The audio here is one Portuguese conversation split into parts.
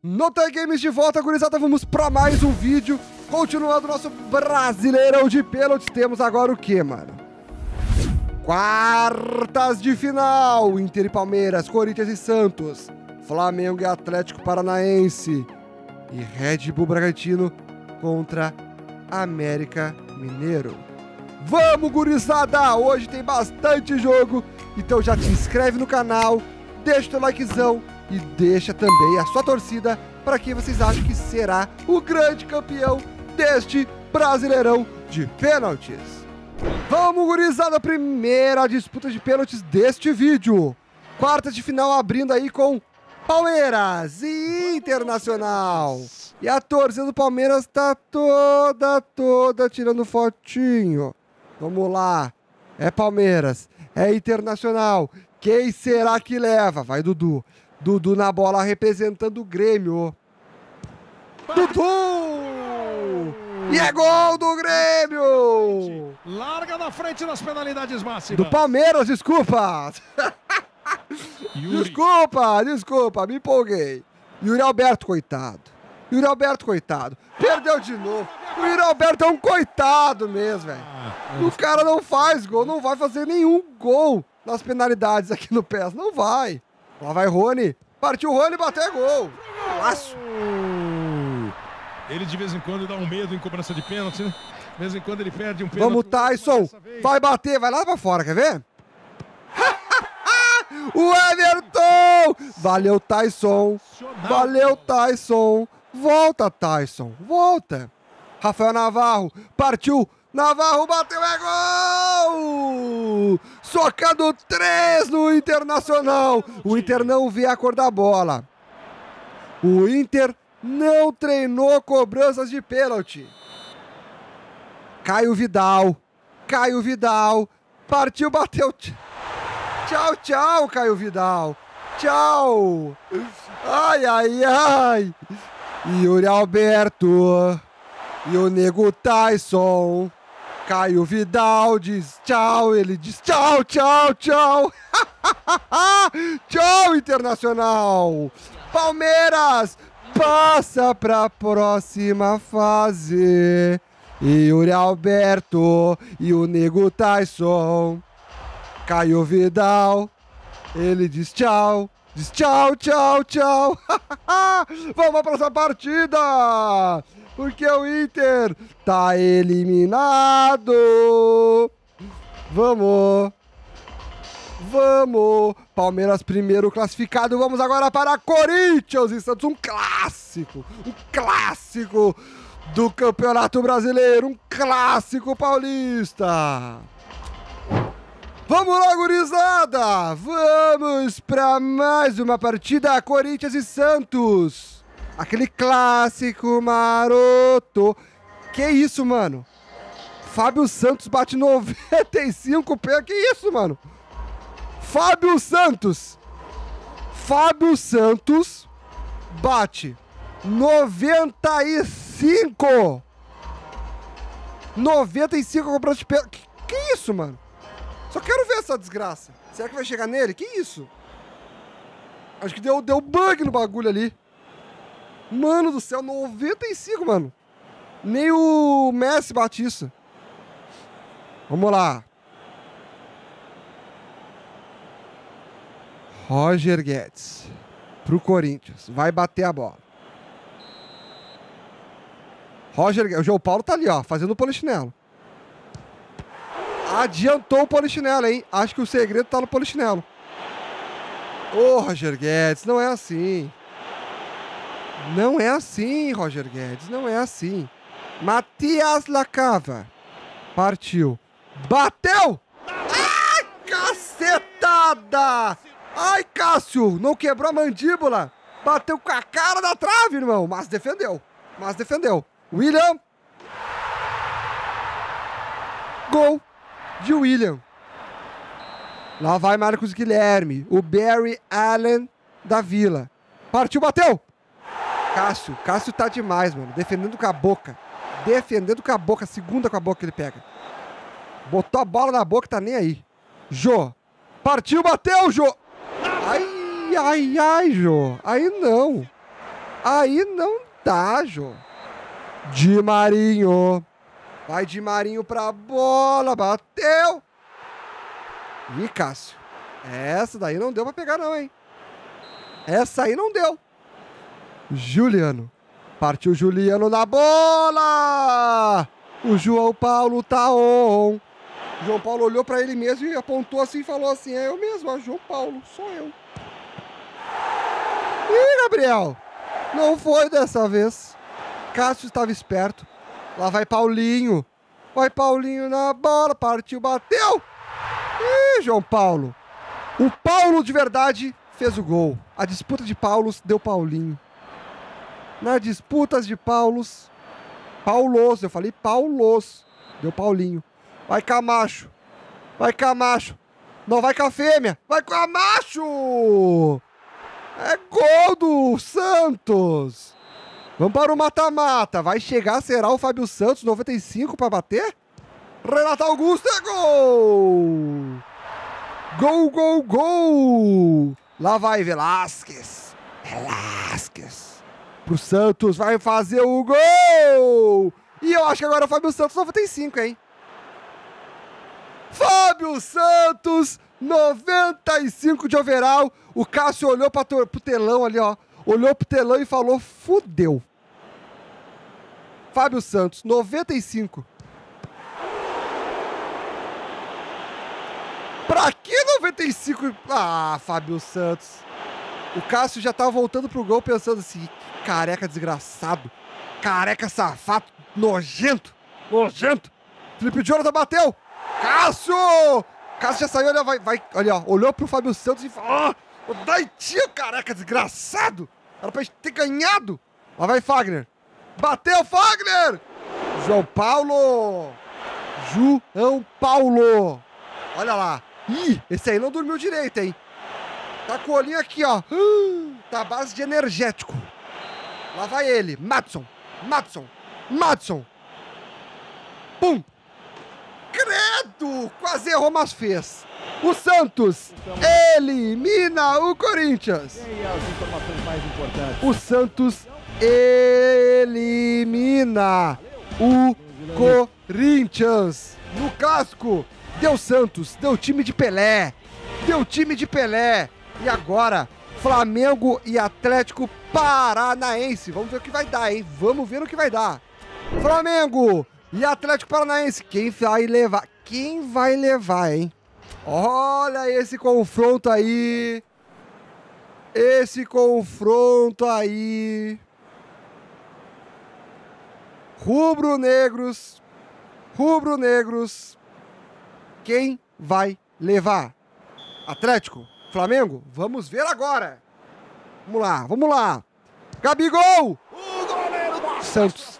No Time Games de volta, gurizada, vamos para mais um vídeo. Continuando o nosso Brasileirão de pênaltis, temos agora o que, mano? Quartas de final, Inter e Palmeiras, Corinthians e Santos, Flamengo e Atlético Paranaense e Red Bull Bragantino contra América Mineiro. Vamos, gurizada! Hoje tem bastante jogo, então já te inscreve no canal, deixa o teu likezão e deixa também a sua torcida para quem vocês acham que será o grande campeão deste Brasileirão de pênaltis. Vamos, gurizada, primeira disputa de pênaltis deste vídeo. Quartas de final abrindo aí com Palmeiras e Internacional. E a torcida do Palmeiras tá toda tirando fotinho. Vamos lá. É Palmeiras, é Internacional. Quem será que leva? Vai, Dudu. Dudu na bola representando o Grêmio. Dudu! E é gol do Grêmio! Larga na frente nas penalidades máximas. Do Palmeiras, desculpa! Desculpa, me empolguei. Yuri Alberto, coitado. Perdeu de novo. O Yuri Alberto é um coitado mesmo, velho. O cara não faz gol, não vai fazer nenhum gol nas penalidades aqui no PES. Não vai. Lá vai Rony. Partiu o Rony e bateu gol. Golaço. Ele de vez em quando dá um medo em cobrança de pênalti, né? De vez em quando ele perde um pênalti. Vamos, Tyson. Vai bater, vai lá pra fora, quer ver? O Everton! Valeu, Tyson. Volta, Tyson. Volta. Rafael Navarro. Partiu. Navarro bateu, é gol! Socando 3 no Internacional. O Inter não vê a cor da bola. O Inter não treinou cobranças de pênalti. Caio Vidal. Partiu, bateu. Tchau, Caio Vidal. Tchau. Ai. Yuri Alberto. E o nego Tyson. Caio Vidal diz tchau, ele diz tchau. Tchau, Internacional. Palmeiras passa pra próxima fase. E Yuri Alberto e o nego Tyson. Caio Vidal, ele diz tchau. Vamos pra próxima partida. Porque o Inter tá eliminado. Vamos. Palmeiras primeiro classificado. Vamos agora para Corinthians e Santos. Um clássico do Campeonato Brasileiro. Um clássico paulista. Vamos lá, gurizada. Vamos para mais uma partida. Corinthians e Santos. Aquele clássico maroto. Que isso, mano? Fábio Santos bate 95 pé. Que isso, mano? Fábio Santos bate 95 cobrança de pé. Que isso, mano? Só quero ver essa desgraça. Será que vai chegar nele? Que isso? Acho que deu bug no bagulho ali. Mano do céu, 95, mano. Nem o Messi bate isso. Vamos lá. Roger Guedes. Pro Corinthians. Vai bater a bola. Roger Guedes. O João Paulo tá ali, ó. Fazendo o polichinelo. Adiantou o polichinelo, hein? Acho que o segredo tá no polichinelo. Ô, Roger Guedes, não é assim. Não é assim, Roger Guedes. Não é assim. Matias Lacava. Partiu. Bateu! Ai, cacetada! Ai, Cássio, não quebrou a mandíbula. Bateu com a cara da trave, irmão. Mas defendeu. William. Gol de William. Lá vai Marcos Guilherme. O Barry Allen da Vila. Partiu, bateu. Cássio tá demais, mano. Defendendo com a boca. Segunda com a boca que ele pega. Botou a bola na boca e tá nem aí. Jô. Partiu, bateu, Jô. Ai, Jô. Aí não. Aí não dá, Jô. Di Marinho. Vai Di Marinho pra bola. Bateu. Ih, Cássio. Essa daí não deu pra pegar não, hein? Essa aí não deu. Juliano. Partiu Juliano na bola. O João Paulo tá on. O João Paulo olhou pra ele mesmo e apontou assim e falou assim: é eu mesmo, ó, João Paulo, sou eu. Ih, Gabriel. Não foi dessa vez. Cássio estava esperto. Lá vai Paulinho. Vai Paulinho na bola. Partiu, bateu. Ih, João Paulo. O Paulo de verdade fez o gol. A disputa de Paulos deu Paulinho. Na disputa de Paulos, eu falei Paulos, deu Paulinho. Vai Camacho. Vai Camacho. Não vai com a fêmea. Vai com a macho. É gol do Santos. Vamos para o mata-mata. Vai chegar, será o Fábio Santos, 95 para bater? Renato Augusto, é gol! Gol, gol, gol! Lá vai Velasquez. Pro Santos, vai fazer o gol! E eu acho que agora é o Fábio Santos, 95, hein? Fábio Santos, 95 de overall. O Cássio olhou pro telão ali, ó. Olhou pro telão e falou, fudeu. Fábio Santos, 95. Pra que 95? Ah, Fábio Santos. O Cássio já tava voltando pro gol pensando assim, careca desgraçado. Careca safado, nojento. Felipe Jonathan bateu. Cássio! Cássio já saiu, olha, vai, olha, ó, olhou pro Fábio Santos e falou, dai tio, careca desgraçado. Era pra gente ter ganhado. Lá vai Fagner. Bateu, Fagner! João Paulo! Olha lá. Ih, esse aí não dormiu direito, hein? Tá com o olhinho aqui, ó. Tá à base de energético. Lá vai ele. Madison. Pum! Credo! Quase errou, mas fez. O Santos elimina o Corinthians. E as informações mais importantes. O Santos elimina o Corinthians. No clássico, deu Santos, deu time de Pelé. E agora, Flamengo e Atlético Paranaense. Vamos ver o que vai dar, hein? Vamos ver o que vai dar. Flamengo e Atlético Paranaense. Quem vai levar? Hein? Olha esse confronto aí. Rubro-negros. Quem vai levar? Atlético? Flamengo? Vamos ver agora. Vamos lá. Gabigol! O goleiro mostra Santos.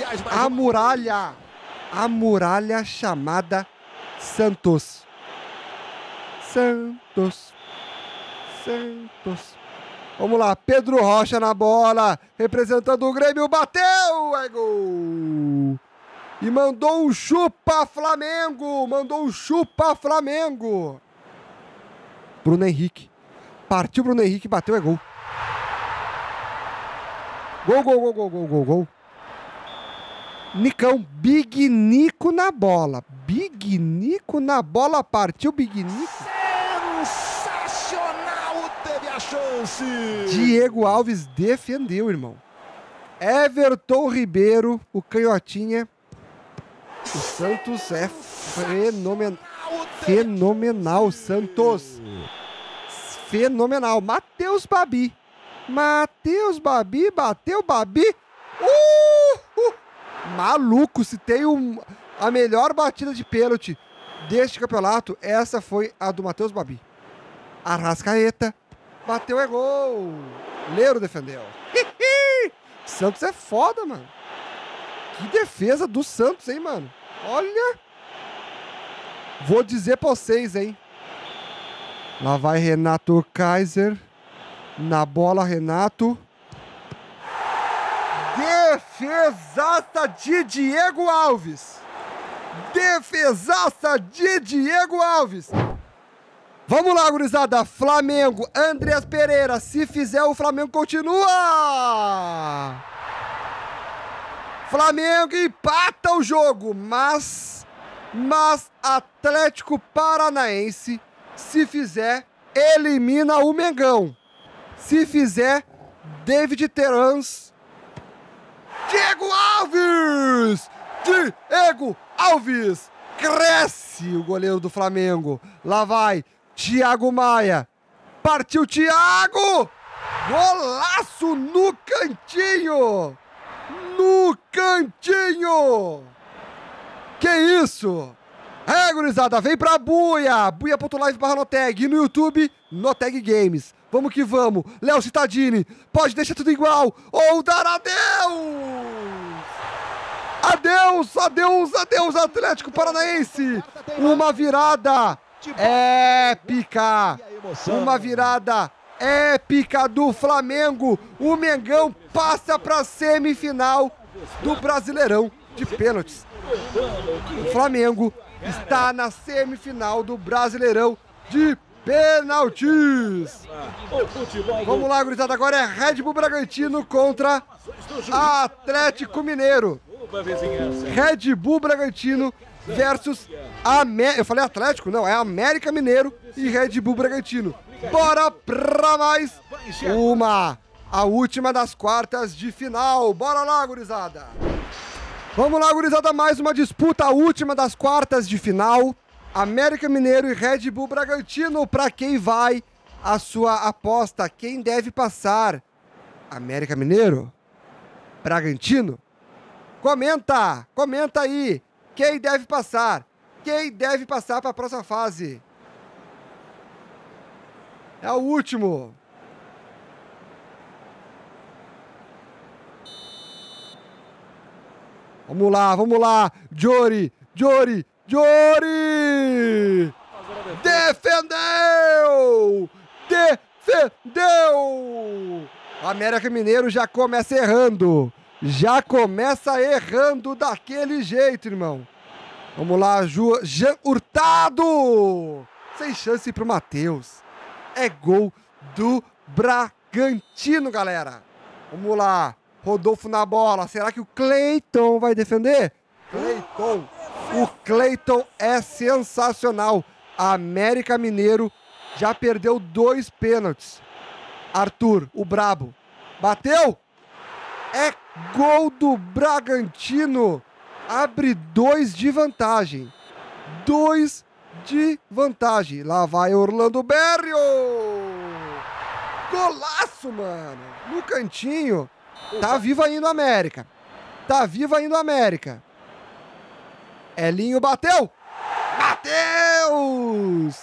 A muralha chamada Santos. Vamos lá, Pedro Rocha na bola, representando o Grêmio, bateu, é gol! E mandou um chupa Flamengo! Bruno Henrique. Partiu Bruno Henrique, bateu, é gol. Gol. Nicão, Big Nico na bola. Partiu Big Nico. Sensacional, teve a chance. Diego Alves defendeu, irmão. Everton Ribeiro, o canhotinha. O Santos é fenomenal, Santos. Fenomenal. Matheus Babi, bateu Babi. Maluco, se tem a melhor batida de pênalti deste campeonato, essa foi a do Matheus Babi. Arrascaeta, bateu, é gol. Leiro defendeu. Santos é foda, mano. Que defesa do Santos, hein, mano. Olha. Vou dizer pra vocês, hein. Lá vai Renato Kaiser. Na bola, Renato. Defesaça de Diego Alves. Vamos lá, gurizada. Flamengo, Andreas Pereira. Se fizer, o Flamengo continua. Flamengo empata o jogo, mas Atlético Paranaense, se fizer, elimina o Mengão. Se fizer, David Terans. Diego Alves. Cresce o goleiro do Flamengo. Lá vai Thiago Maia. Partiu Thiago. Golaço no cantinho. Que isso? Gurizada, vem pra Buia. Buia.live/Noteg. E no YouTube, Noteg Games. Vamos que vamos. Léo Cittadini. Pode deixar tudo igual. Ou dar adeus, Atlético Paranaense. Uma virada épica. Do Flamengo. O Mengão passa para a semifinal do Brasileirão de pênaltis. O Flamengo está na semifinal do Brasileirão de pênaltis. Vamos lá, gurizada. Agora é Red Bull Bragantino contra Atlético Mineiro. Red Bull Bragantino versus eu falei Atlético? Não, é América Mineiro e Red Bull Bragantino. Bora pra mais a última das quartas de final. Bora lá, gurizada. Vamos lá, gurizada, mais uma disputa, a última das quartas de final. América Mineiro e Red Bull Bragantino. Pra quem vai a sua aposta? Quem deve passar? América Mineiro? Bragantino? Comenta aí. Quem deve passar? Quem deve passar para a próxima fase? É o último. Vamos lá. Jory. Defendeu! América Mineiro já começa errando. Daquele jeito, irmão. Vamos lá, Jean Hurtado. Sem chance pro Matheus. É gol do Bragantino, galera. Vamos lá. Rodolfo na bola. Será que o Cleiton vai defender? O Cleiton é sensacional. América Mineiro já perdeu 2 pênaltis. Arthur, o brabo. Bateu. É gol do Bragantino. Abre 2 de vantagem. 2 de vantagem. Lá vai Orlando Berrio. Golaço, mano. No cantinho. Tá viva ainda a América. Elinho bateu. Matheus.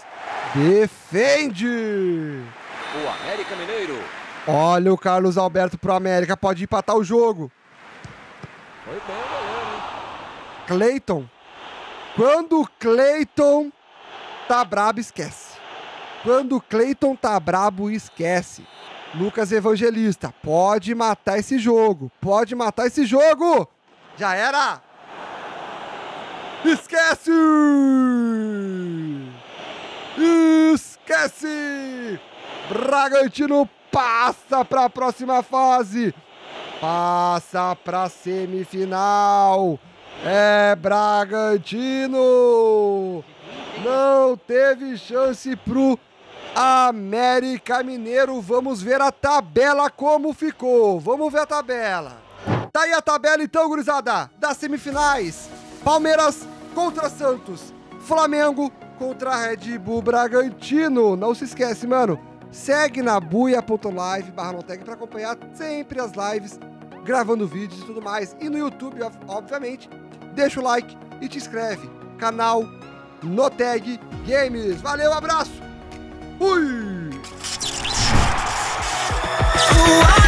Defende. O América Mineiro. Olha o Carlos Alberto pro América. Pode empatar o jogo. Foi bem, galera, hein? Cleiton. Quando o Cleiton tá brabo, esquece. Lucas Evangelista. Pode matar esse jogo. Já era. Esquece. Bragantino passa para a próxima fase. Passa para a semifinal. É Bragantino. Não teve chance pro América Mineiro. Vamos ver a tabela como ficou. Vamos ver a tabela. Tá aí a tabela então, gurizada, das semifinais. Palmeiras contra Santos. Flamengo contra Red Bull Bragantino. Não se esquece, mano. Segue na buia.live/Noteg para acompanhar sempre as lives, gravando vídeos e tudo mais. E no YouTube, obviamente, deixa o like e te inscreve. Canal Noteg Games. Valeu, abraço. Fui!